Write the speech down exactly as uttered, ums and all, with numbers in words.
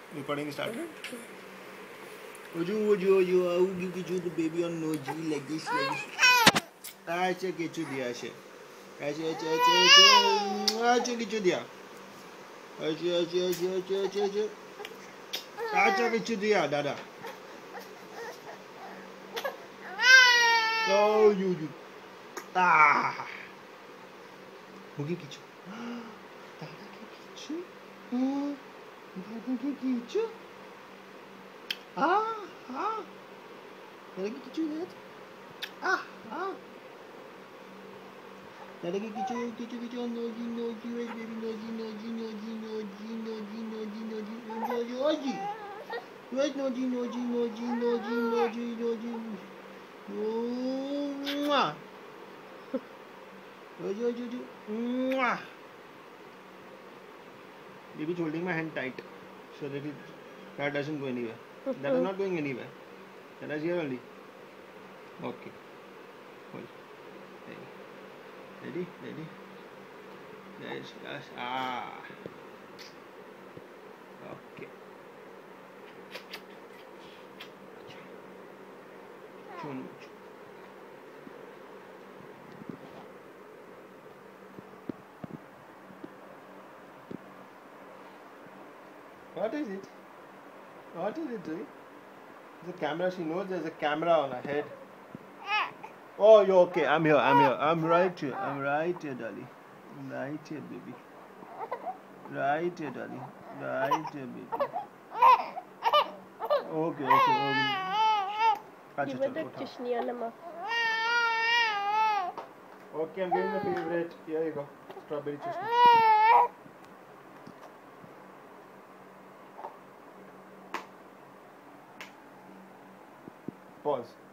Recording start. Oju, oju, oju, oju, kichu the baby on noji like this, like this. Acha kichu diya acha. Acha, acha, acha, acha. Acha kichu diya. Acha, acha, acha, acha, acha, acha. Acha kichu diya, dada. Oh, you, you. Ah. Hogi kichu. Dada ki kichu. Oh, dada ki kichu. Ah, ah. Dada ki kichu that. Ah, ah. Dada ki kichu, kichu, kichu. Noji, noji, wait, baby, noji, noji, noji, noji, noji, noji, noji, noji, noji. Wait, noji, noji, noji, noji, noji, noji. Mwah. Oji, oji, oji. Mwah. Baby is holding my hand tight so that it that doesn't go anywhere. That is not going anywhere. That is here only. Okay. Hold. Ready? Ready? Yes, yes. Ah. Okay. Chun. What is it? What is it doing? The camera, she knows there's a camera on her head. Oh, you're okay. I'm here. I'm here. I'm right here. I'm right here, darling. Right here, baby. Right here, darling. Right here, baby. Okay, okay, okay. Give her the chishniya namak. Okay, I'm giving the favorite. Here you go. Strawberry chishni. Pause.